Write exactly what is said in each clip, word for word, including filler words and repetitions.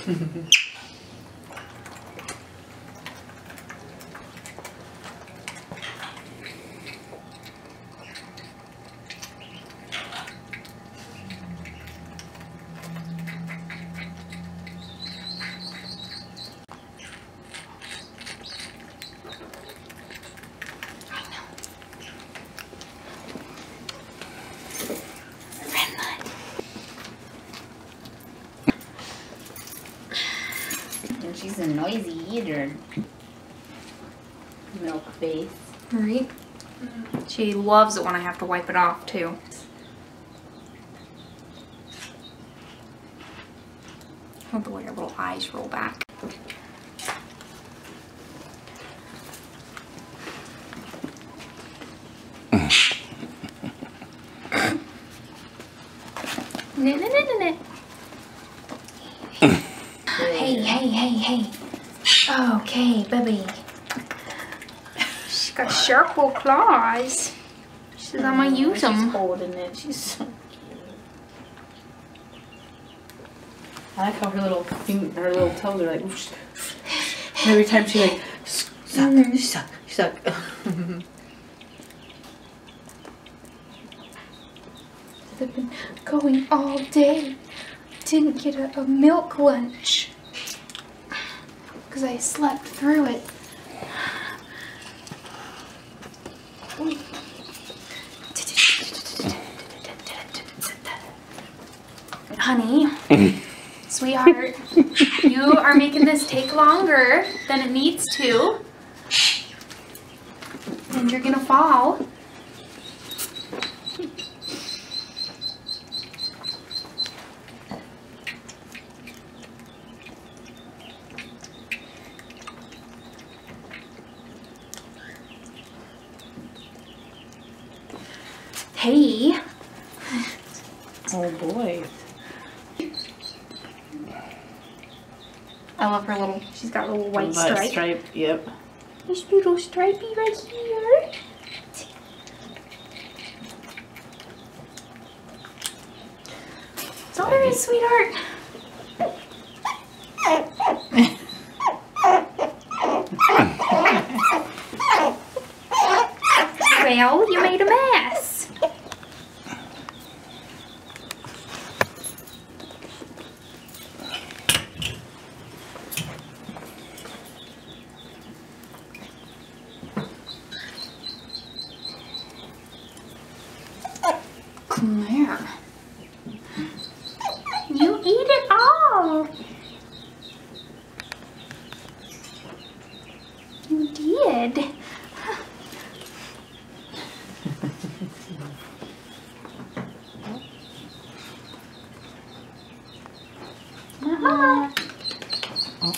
She's a noisy eater. Milk face. Right? She loves it when I have to wipe it off too. Oh, the way her little eyes roll back. No, no, no, no, no. Hey, hey, hey, hey. Okay, baby. She's got sharp little claws. She says I'm gonna use them. She's holding it. She's so cute. I like how her little finger, her little toes are like. Whoosh. Every time she like suck, mm. suck, suck. They've been going all day. Didn't get a, a milk lunch because I slept through it. Honey, sweetheart, you are making this take longer than it needs to, and you're gonna fall. Hey. Oh boy. I love her little, she's got a little white stripe. stripe. Yep. This little stripey right here. It's all right, sweetheart. Well, you made a mess. Come here. You eat it all. You did. Mama. Oh.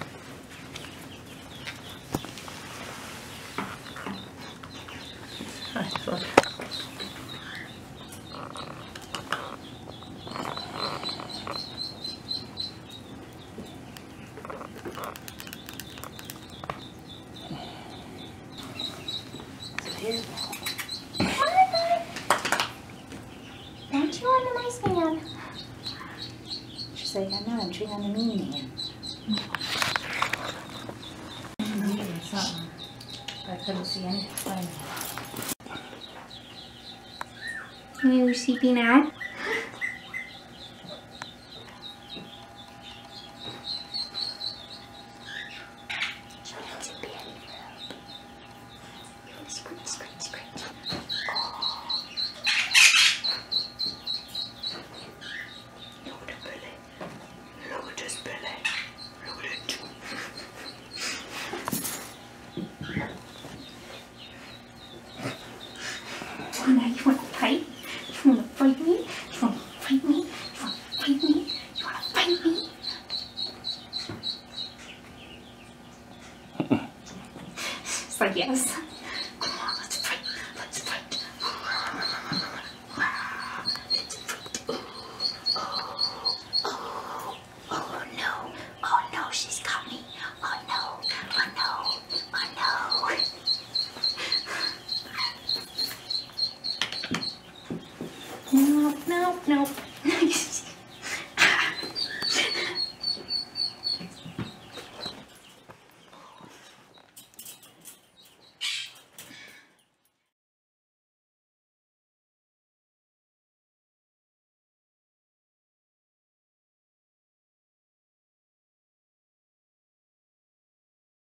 Don't you want a nice man? She's like, I know, I'm chewing on the mean man. Something. I couldn't see anything. You sleepy now? Now you want to fight? You want to fight me?